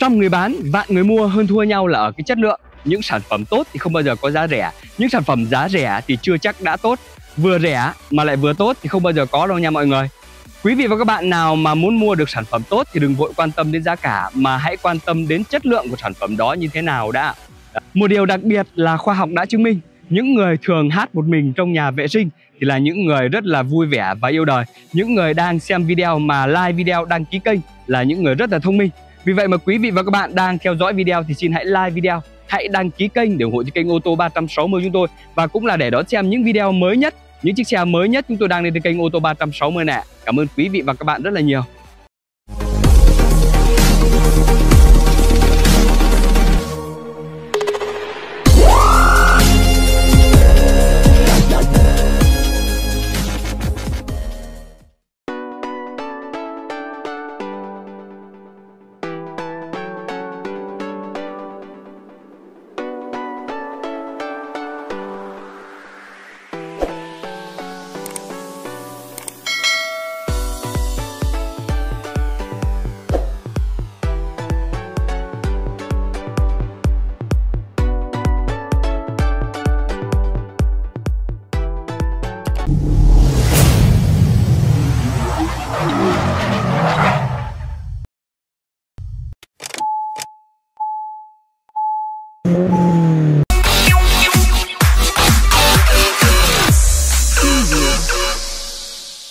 100 người bán, vạn người mua, hơn thua nhau là ở cái chất lượng. Những sản phẩm tốt thì không bao giờ có giá rẻ. Những sản phẩm giá rẻ thì chưa chắc đã tốt. Vừa rẻ mà lại vừa tốt thì không bao giờ có đâu nha mọi người. Quý vị và các bạn nào mà muốn mua được sản phẩm tốt thì đừng vội quan tâm đến giá cả, mà hãy quan tâm đến chất lượng của sản phẩm đó như thế nào đã. Một điều đặc biệt là khoa học đã chứng minh, những người thường hát một mình trong nhà vệ sinh thì là những người rất là vui vẻ và yêu đời. Những người đang xem video mà like video, đăng ký kênh là những người rất là thông minh. Vì vậy mà quý vị và các bạn đang theo dõi video thì xin hãy like video, hãy đăng ký kênh để ủng hộ cho kênh ô tô 360 chúng tôi, và cũng là để đón xem những video mới nhất, những chiếc xe mới nhất chúng tôi đang lên trên kênh ô tô 360 nè. Cảm ơn quý vị và các bạn rất là nhiều. Thank you.